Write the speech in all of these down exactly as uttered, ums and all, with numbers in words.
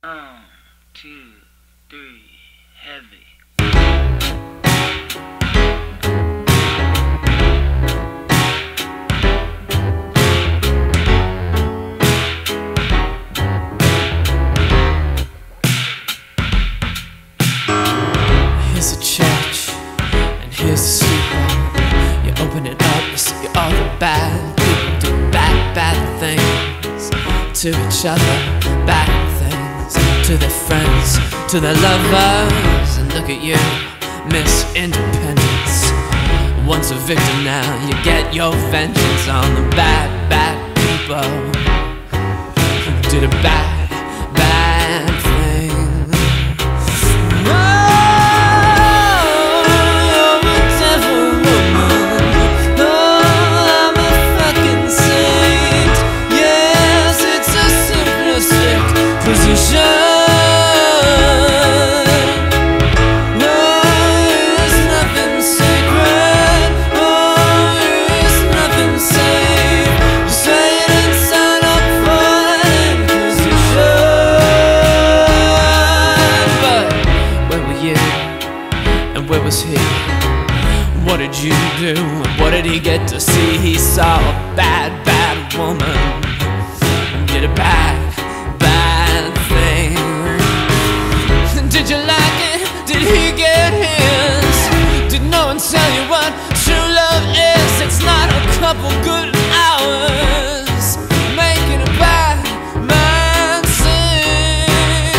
One, two, three, heavy. Here's a church, and here's a steeple. You open it up, you see all the bad people do bad, bad things to each other, bad things to their friends, to their lovers. And look at you, Miss Independence. Once a victim, now you get your vengeance on the bad, bad people who did a bad, bad thing. Where was he? What did you do? What did he get to see? He saw a bad, bad woman did a bad, bad thing. Did you like it? Did he get his? Did no one tell you what true love is? It's not a couple good hours making a bad man sing.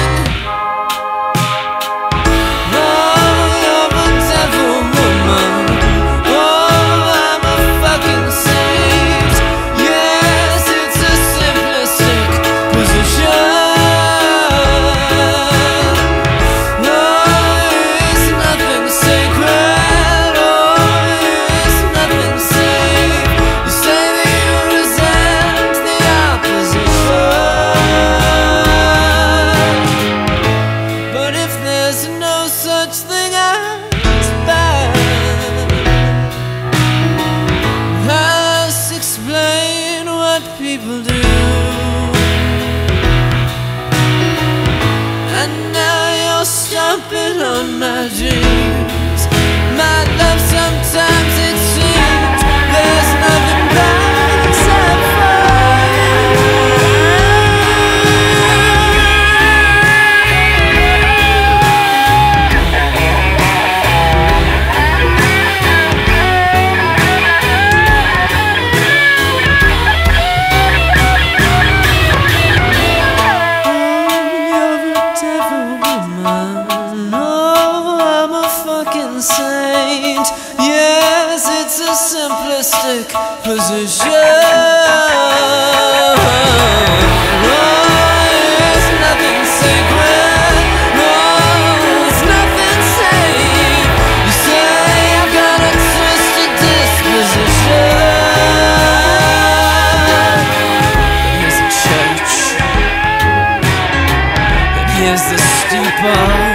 People do, and now you're stomping on my dreams. My love, sometimes it seems there's nothing bad except for saint. Yes, it's a simplistic position. Oh, it's nothing sacred. Oh, it's nothing safe. You say I've got a twisted disposition. Here's a church, and here's the steeple.